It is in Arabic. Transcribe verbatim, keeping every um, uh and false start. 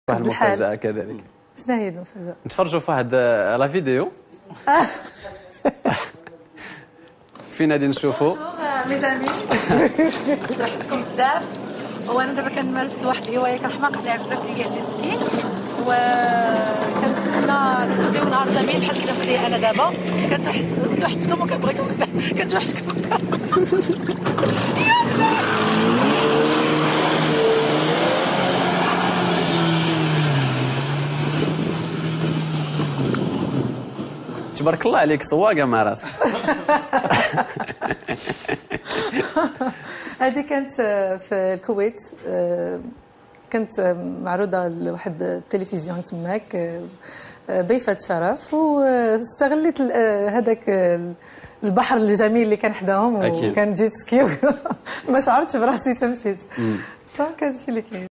واحد المفاجأة كذلك. شنو هي المفاجأة؟ نتفرجوا في واحد لا فيديو فين غادي نشوفوا ميزامي. توحشتكم بزاف، وانا دابا كنمارس واحد الهوايه كنحماق عليها بزاف اللي هي جيت سكي، وكنتمنى تقضيو نهار جميل بحال كيف نقضي انا دابا. كنتوحشتكم وكنبغيكم بزاف، كنتوحشكم بزاف. تبارك الله عليك صواقه مع راسك. هذه كانت في الكويت، كنت معروضه لواحد التلفزيون تماك، ضيفه شرف، واستغليت هذاك البحر الجميل اللي كان حداهم، وكان جيت سكي. ما شعرتش براسي تمشيت. دونك هذا الشيء اللي كاين.